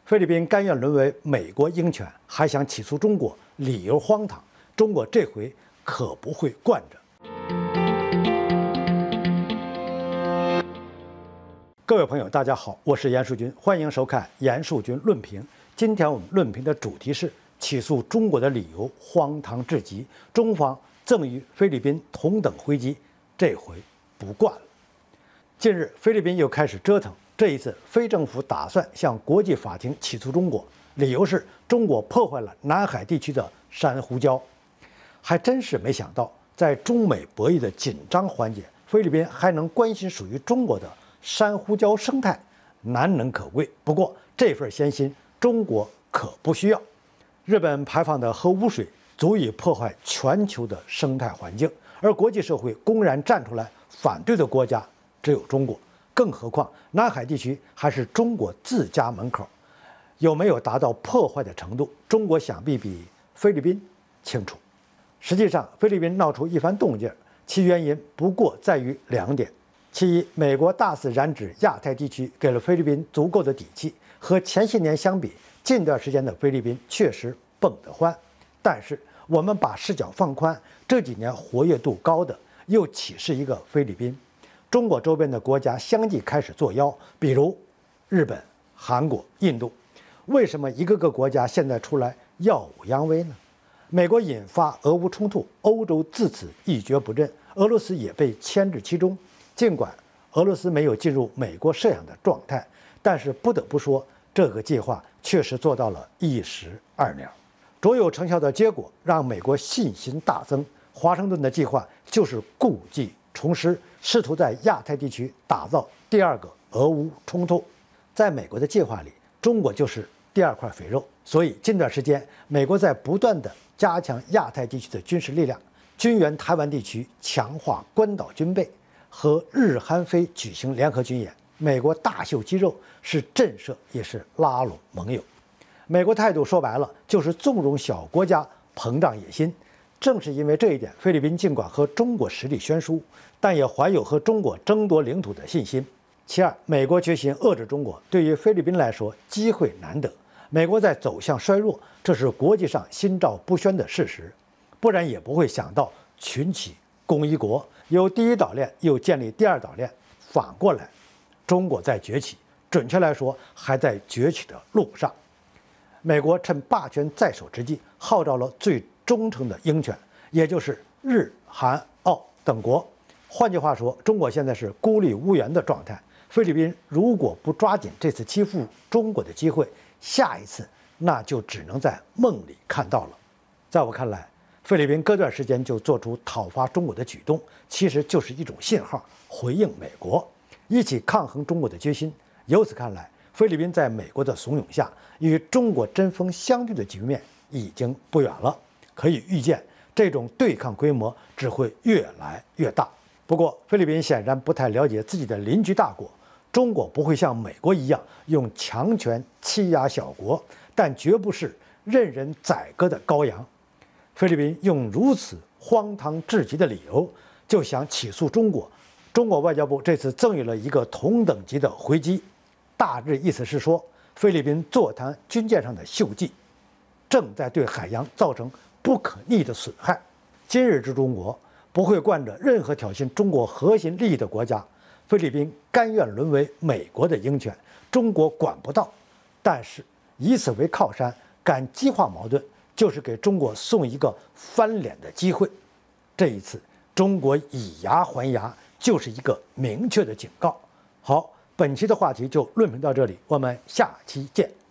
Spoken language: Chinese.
菲律宾甘愿沦为美国鹰犬，还想起诉中国，理由荒唐。中国这回可不会惯着。各位朋友，大家好，我是严树军，欢迎收看严树军论评。今天我们论评的主题是起诉中国的理由荒唐至极，中方赠予菲律宾同等回击，这回不惯了。近日，菲律宾又开始折腾。这一次，非政府打算向国际法庭起诉中国，理由是中国破坏了南海地区的珊瑚礁。还真是没想到，在中美博弈的紧张环节，菲律宾还能关心属于中国的珊瑚礁生态，难能可贵。不过，这份先心，中国可不需要。日本排放的核污水足以破坏全球的生态环境，而国际社会公然站出来反对的国家只有中国。更何况，南海地区还是中国自家门口，有没有达到破坏的程度，中国想必比菲律宾清楚。实际上，菲律宾闹出一番动静，其原因不过在于两点：其一，美国大肆染指亚太地区，给了菲律宾足够的底气。和前些年相比，近段时间的菲律宾确实蹦得欢。但是，我们把视角放宽，这几年活跃度高的又岂是一个菲律宾？中国周边的国家相继开始作妖，比如日本、韩国、印度。为什么一个个国家现在出来耀武扬威呢？美国引发俄乌冲突，欧洲自此一蹶不振，俄罗斯也被牵制其中。尽管俄罗斯没有进入美国设想的状态，但是不得不说，这个计划确实做到了一石二鸟。卓有成效的结果让美国信心大增。华盛顿的计划就是故技重施，试图在亚太地区打造第二个俄乌冲突。在美国的计划里，中国就是第二块肥肉。所以近段时间，美国在不断的加强亚太地区的军事力量，军援台湾地区，强化关岛军备，和日韩菲举行联合军演。美国大秀肌肉，是震慑，也是拉拢盟友。美国态度说白了，就是纵容小国家膨胀野心。正是因为这一点，菲律宾尽管和中国实力悬殊，但也怀有和中国争夺领土的信心。其二，美国决心遏制中国，对于菲律宾来说机会难得。美国在走向衰弱，这是国际上心照不宣的事实，不然也不会想到群起攻一国，有第一岛链又建立第二岛链。反过来，中国在崛起，准确来说还在崛起的路上。美国趁霸权在手之际，号召了最忠诚的鹰犬，也就是日、韩、澳等国。换句话说，中国现在是孤立无援的状态。菲律宾如果不抓紧这次欺负中国的机会，下一次那就只能在梦里看到了。在我看来，菲律宾隔段时间就做出讨伐中国的举动，其实就是一种信号，回应美国一起抗衡中国的决心。由此看来，菲律宾在美国的怂恿下，与中国针锋相对的局面已经不远了。可以预见，这种对抗规模只会越来越大。不过，菲律宾显然不太了解自己的邻居大国。中国不会像美国一样用强权欺压小国，但绝不是任人宰割的羔羊。菲律宾用如此荒唐至极的理由，就想起诉中国。中国外交部这次赠予了一个同等级的回击，大致意思是说，菲律宾座谈军舰上的锈迹，正在对海洋造成不可逆的损害。今日之中国不会惯着任何挑衅中国核心利益的国家。菲律宾甘愿沦为美国的鹰犬，中国管不到。但是以此为靠山，敢激化矛盾，就是给中国送一个翻脸的机会。这一次，中国以牙还牙，就是一个明确的警告。好，本期的话题就论评到这里，我们下期见。